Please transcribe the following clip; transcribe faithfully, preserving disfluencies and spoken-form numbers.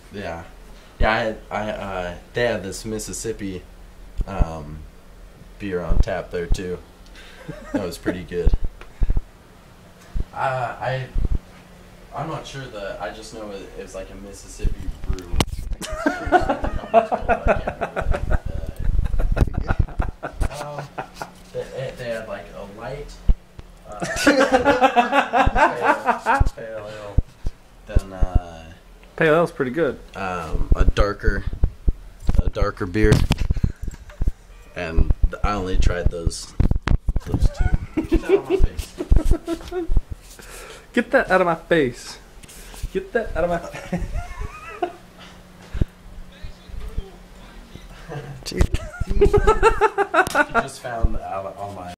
Yeah, yeah. I had, I uh, they had this Mississippi um, beer on tap there too. That was pretty good. Uh, I I'm not sure the. I just know it, it was like a Mississippi brew. Um, they, they had like a light uh, pale, pale ale, then uh, Pale ale's pretty good. um, a darker, a darker beer, and I only tried those, those two. Get that on my face. Get that out of my face. Get that out of my face. You just found out on my